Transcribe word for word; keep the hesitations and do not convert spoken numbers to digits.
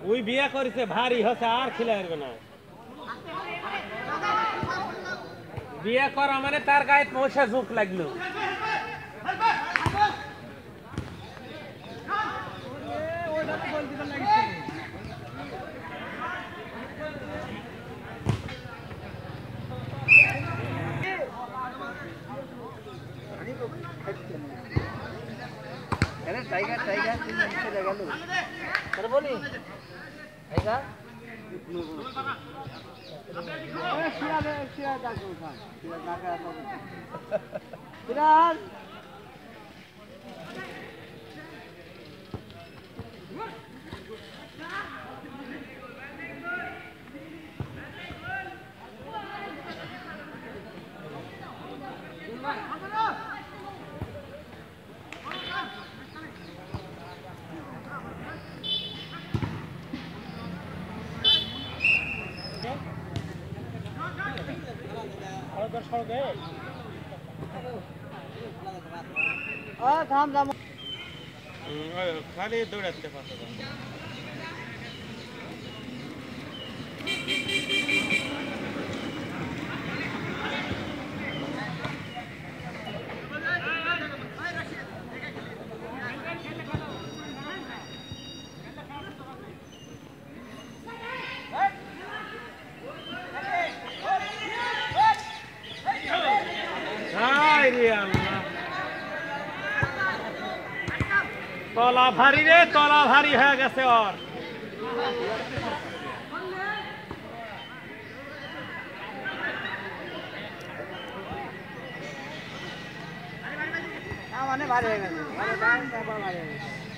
ওই বিয়া করেছে ভারী হচ্ছে আর খিলাইবে না বিয়া করা মানে তার গায়ে পয়সা ঝুঁক লাগলো अरे टाइगर टाइगर तीन मिनट से लगा लो अरे बोली टाइगर अरे शिरा ले शिरा जाके उठा शिरा जाके आता शिरा থাম থাম খালি দৌড়াতে পারতো तला भारी रे तला भारी हो गए और माने भारी हो गए